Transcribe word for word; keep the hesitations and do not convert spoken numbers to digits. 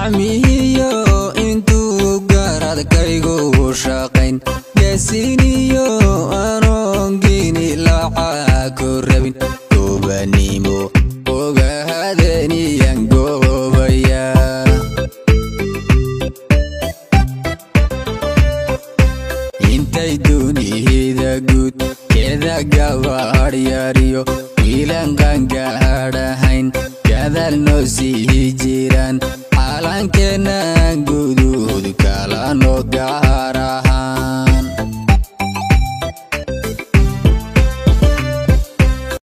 gacmihiyo intuu garadkaygu shaqayn geesiniyo anoongini lacag ku rabin gobanimo ogaadeniyan goobaya intay dunida guud keeda gabaadh yariyo wiilan qaangaadhahayn gadaal noo sii jiraan calankeenna guduud kala noo gaca